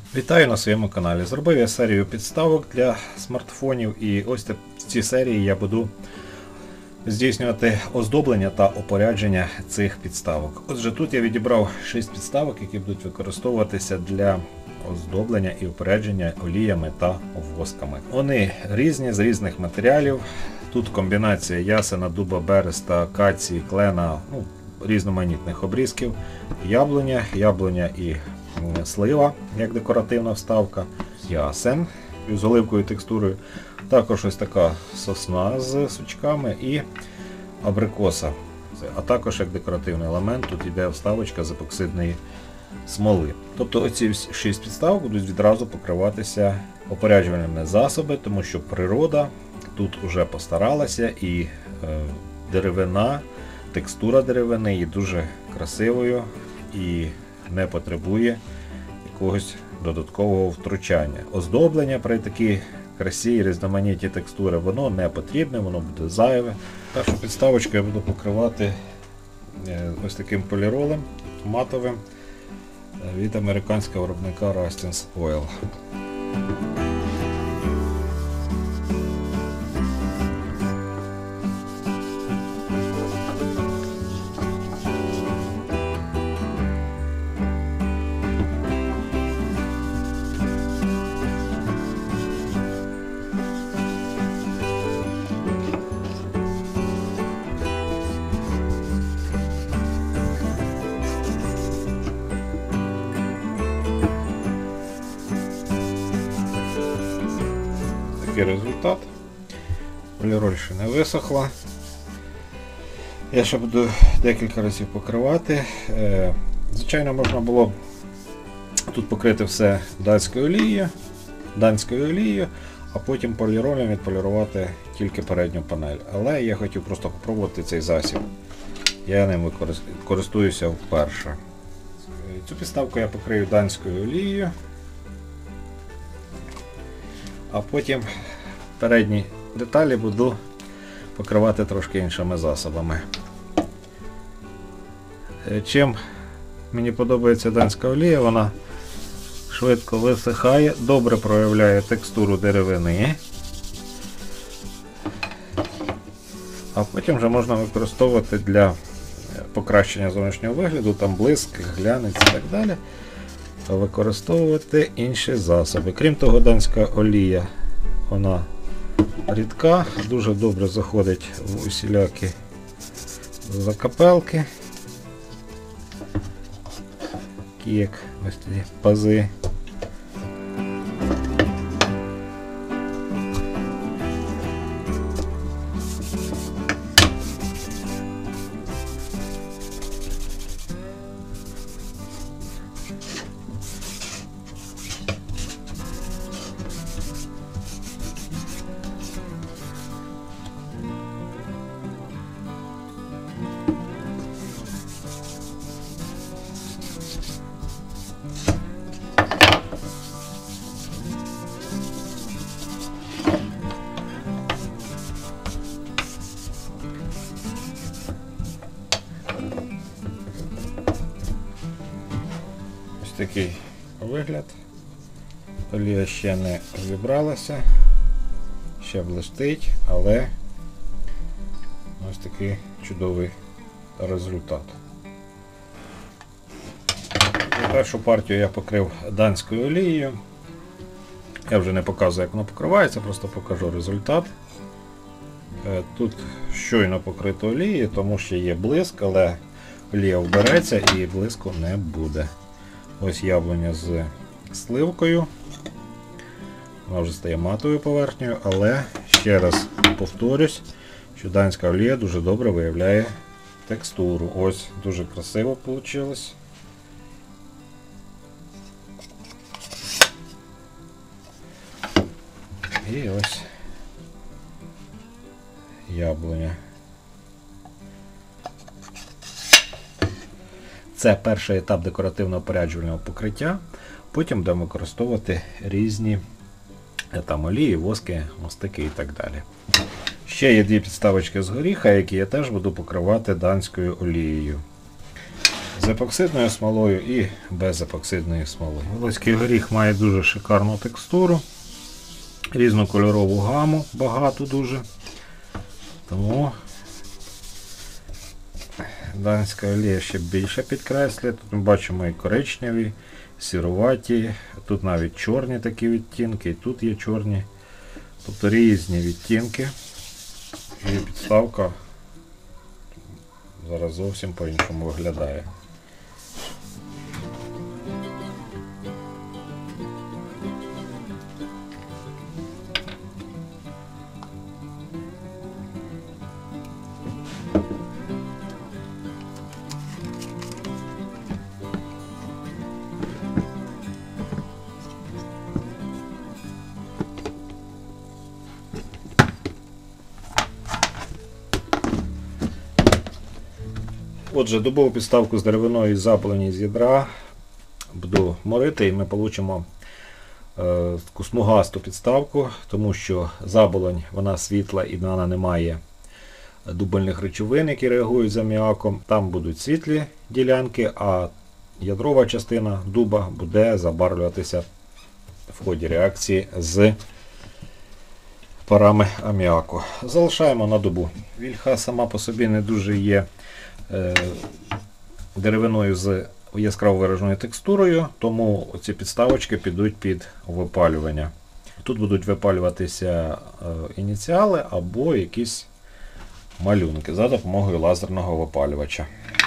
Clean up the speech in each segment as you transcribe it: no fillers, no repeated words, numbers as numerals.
Вітаю на своєму каналі. Зробив я серію підставок для смартфонів, і ось в цій серії я буду здійснювати оздоблення та опорядження цих підставок. Отже, тут я відібрав 6 підставок, які будуть використовуватися для оздоблення і опорядження оліями та восками. Вони різні, з різних матеріалів. Тут комбінація ясена, дуба, береста, акації, клена, різноманітних обрізків, яблуня і слива, як декоративна вставка, ясен з оливковою текстурою, також ось така сосна з сучками і абрикоса. А також як декоративний елемент тут йде вставочка з епоксидної смоли. Тобто оці 6 підставок будуть відразу покриватися опоряджувальними засобами, тому що природа тут вже постаралася, і деревина, текстура деревини є дуже красивою і не потребує якогось додаткового втручання. Оздоблення при такій красі і різноманітні текстури воно не потрібне, воно буде зайве. Першу підставочку я буду покривати ось таким поліролем матовим від американського виробника Rustins Oil. Результат. Поліроль ще не висохла. Я ще буду декілька разів покривати. Звичайно, можна було б тут покрити все данською олією, а потім поліролем відполірувати тільки передню панель. Але я хотів просто спробувати цей засіб. Я ним користуюся вперше. Цю підставку я покрию данською олією, а потім передні деталі буду покривати трошки іншими засобами. Чим мені подобається данська олія, вона швидко висихає, добре проявляє текстуру деревини, а потім вже можна використовувати для покращення зовнішнього вигляду, там блиск, глянець і так далі, використовувати інші засоби. Крім того, данська олія, вона рідка, дуже добре заходить в усілякі закапелки, такі як ось ці пази. Такий вигляд. Олія ще не зібралася, ще блистить, але ось такий чудовий результат. Першу партію я покрив данською олією. Я вже не показую, як воно покривається, просто покажу результат. Тут щойно покрито олією, тому що є блиск, але олія вбереться і блиску не буде. Ось яблуня з сливкою. Вона вже стає матовою поверхнею, але ще раз повторюсь, що данська олія дуже добре виявляє текстуру. Ось дуже красиво вийшло. І ось яблуня. Це перший етап декоративного опоряджувального покриття. Потім будемо використовувати різні олії, воски, мастики і так далі. Ще є 2 підставочки з горіха, які я теж буду покривати данською олією. епоксидною смолою і без епоксидної смоли. Волоський горіх має дуже шикарну текстуру, різнокольорову гаму, багато дуже. Тому данська олія ще більше підкреслює. Тут ми бачимо і коричневі, сіруваті, тут навіть чорні такі відтінки, і тут є чорні. Тобто різні відтінки. І підставка зараз зовсім по-іншому виглядає. Отже, дубову підставку з деревиною запалені з ядра буду морити, і ми отримаємо таку смугасту підставку, тому що заболонь вона світла і вона не має дубельних речовин, які реагують з аміаком. Там будуть світлі ділянки, а ядрова частина дуба буде забарвлюватися в ході реакції з парами аміаку. Залишаємо на дубу. Вільха сама по собі не дуже є деревиною з яскраво вираженою текстурою, тому ці підставочки підуть під випалювання. Тут будуть випалюватися ініціали або якісь малюнки за допомогою лазерного випалювача.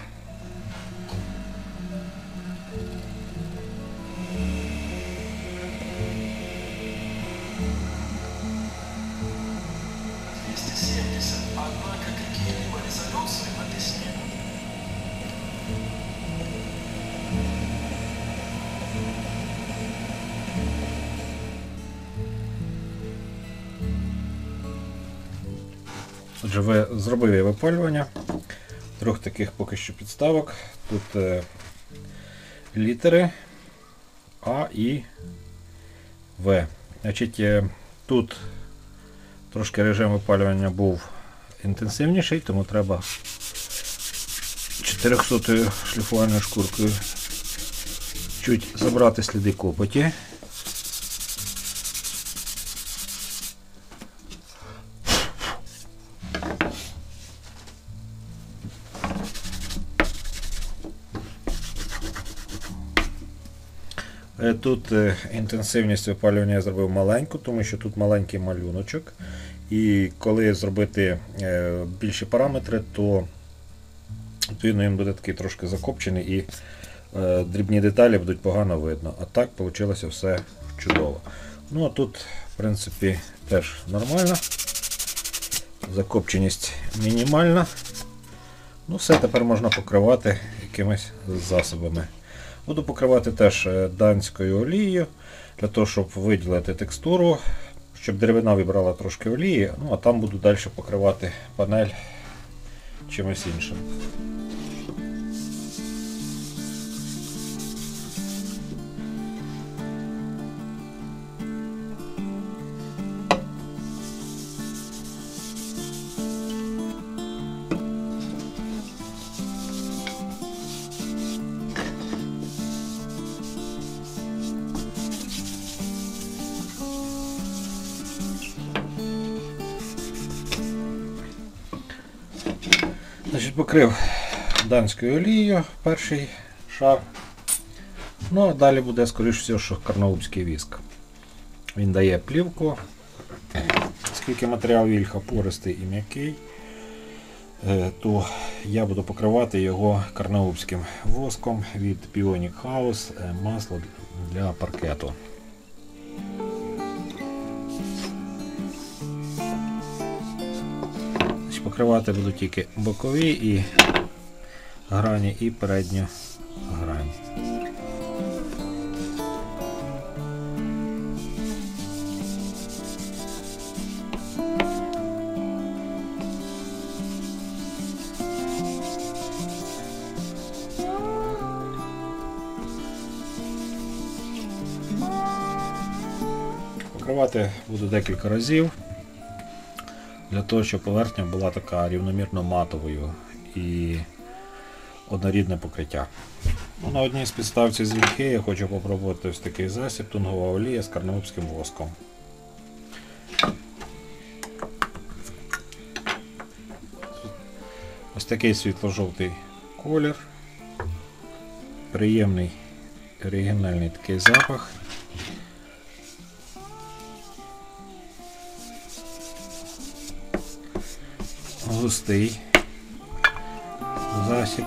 Отже, зробив я випалювання трьох таких поки що підставок. Тут літери А і В. Значить, тут трошки режим випалювання був інтенсивніший, тому треба 400-ю шліфувальною шкуркою чуть забрати сліди копоті. Тут інтенсивність випалювання я зробив маленьку, тому що тут маленький малюночок. І коли зробити більші параметри, то відповідно він буде такий трошки закопчений і дрібні деталі будуть погано видно. А так вийшло все чудово. Ну а тут, в принципі, теж нормально. Закопченість мінімальна. Ну все, тепер можна покривати якимись засобами. Буду покривати теж данською олією, для того, щоб виділити текстуру, щоб деревина вибрала трошки олії, ну а там буду далі покривати панель чимось іншим. Значить, покрив данською олією перший шар. Ну а далі буде, скоріш всього, що карнаубський віск. Він дає плівку, оскільки матеріал вільха пористий і м'який, то я буду покривати його карнаубським воском від Bionic House, масло для паркету. Покривати буду тільки бокові і грані, і передню грань. Покривати буду декілька разів, для того, щоб поверхня була така рівномірно матовою. І однорідне покриття. На одній з підставці з вільхи я хочу попробувати ось такий засіб, тунгова олія з карнеупським воском. Ось такий світло-жовтий колір, приємний оригінальний такий запах. Густий засіб.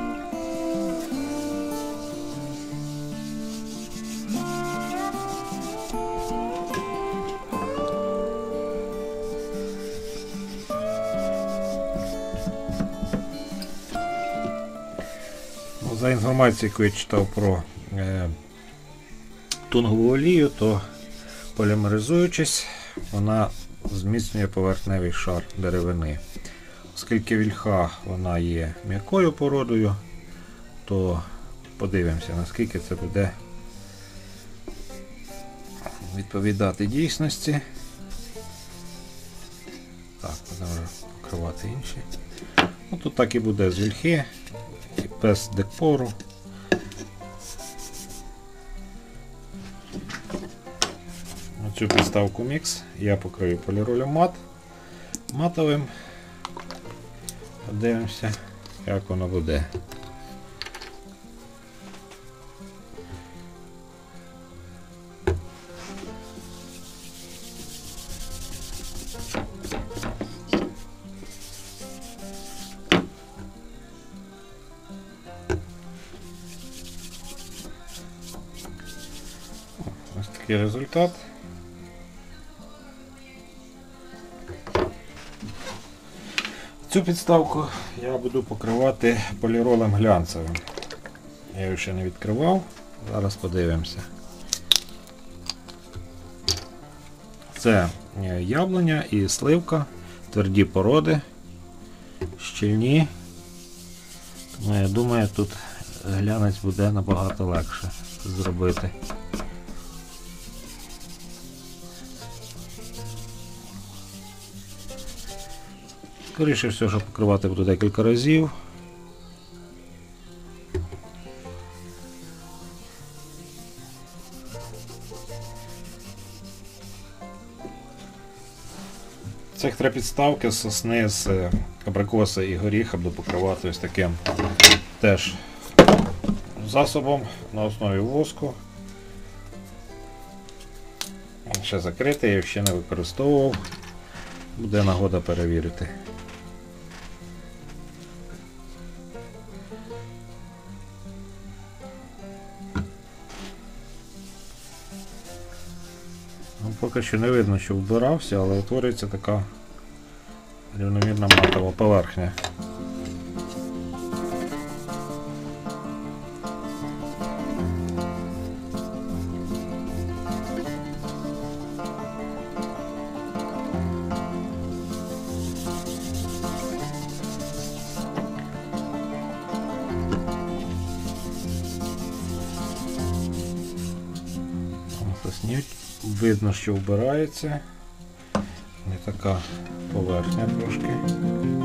За інформацією, яку я читав про тунгову олію, то полімеризуючись, вона зміцнює поверхневий шар деревини. Оскільки вільха вона є м'якою породою, то подивимося, наскільки це буде відповідати дійсності. Так, будемо вже покривати інші. Тут так і буде з вільхи, без декору. Цю підставку мікс я покрию поліролем матовим. Подивимося, як воно буде. Ось такий результат. Цю підставку я буду покривати поліролем глянцевим. Я його ще не відкривав, зараз подивимося. Це яблуня і сливка, тверді породи, щільні. Тому я думаю, тут глянець буде набагато легше зробити. Скоріше все, що покривати буду декілька разів. Цих три підставки з сосни, з абрикоса і горіха буду покривати ось таким теж засобом на основі воску. Ще закритий, я ще не використовував. Буде нагода перевірити. Поки що не видно, що вбирався, але утворюється така рівномірна матова поверхня. Видно, що вбирається, не така поверхня трошки.